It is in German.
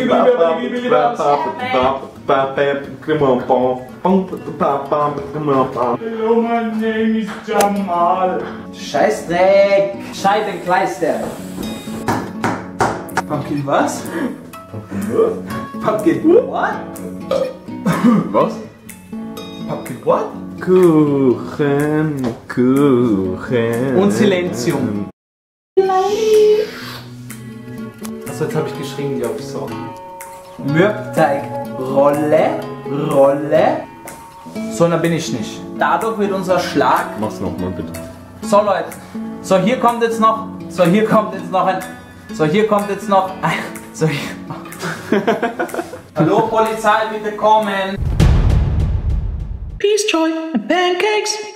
Hello, my name is Jamal. Scheißdreck! Scheibenkleister! Pumpkin was? Pumpkin what? Was? Pumpkin what? Kuchen, Kuchen. Und Silenzium. Also jetzt habe ich geschrien, glaube ich so. Mürbteig, Rolle, Rolle. So, dann bin ich nicht. Dadurch wird unser Schlag. Mach's nochmal bitte. So Leute, so hier kommt jetzt noch, so hier kommt jetzt noch ein, so hier kommt jetzt noch ein, so hier. Hallo Polizei, bitte kommen. Peace, Joy, and pancakes.